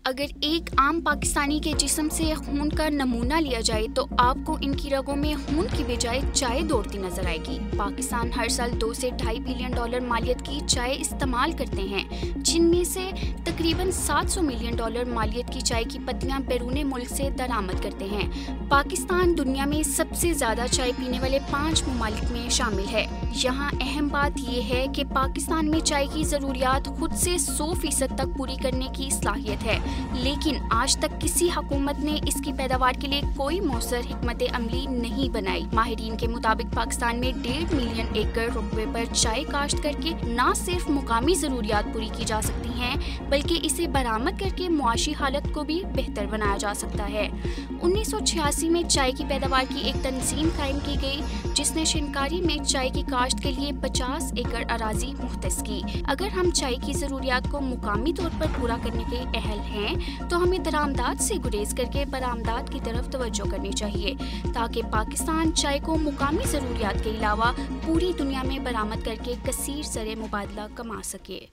अगर एक आम पाकिस्तानी के जिस्म से खून का नमूना लिया जाए तो आपको इनकी रगों में खून की बजाय चाय दौड़ती नजर आएगी। पाकिस्तान हर साल 2 से ढाई बिलियन डॉलर मालियत की चाय इस्तेमाल करते हैं, जिनमें से तकरीबन 700 मिलियन डॉलर मालियत की चाय की पत्तियां बैरून मुल्क से दरामद करते हैं। पाकिस्तान दुनिया में सबसे ज्यादा चाय पीने वाले 5 ममालिक में शामिल है। यहाँ अहम बात यह है कि पाकिस्तान में चाय की जरूरियात खुद से 100% तक पूरी करने की सलाहियत है, लेकिन आज तक किसी हुकूमत ने इसकी पैदावार के लिए कोई मौसर हिकमत अमली नहीं बनाई। माहिरीन के मुताबिक पाकिस्तान में 1.5 मिलियन एकड़ रकबे पर चाय काश्त करके न सिर्फ मुकामी जरूरियात पूरी की जा सकती हैं, बल्कि इसे बरामद करके मुआशी हालत को भी बेहतर बनाया जा सकता है। 1986 में चाय की पैदावार की एक तंजीम कायम की गई, जिसने शिनकारी में चाय की काश्त के लिए 50 एकड़ अराजी मुख्तस की। अगर हम चाय की जरूरियात को मुकामी तौर पर पूरा करने के अहल हैं, तो हमें दरामदात से गुरेज करके बरामदात की तरफ तवज्जो करनी चाहिए, ताकि पाकिस्तान चाय को मुकामी जरूरियात के अलावा पूरी दुनिया में बरामद करके कसीर ज़र मुबादला कमा सके।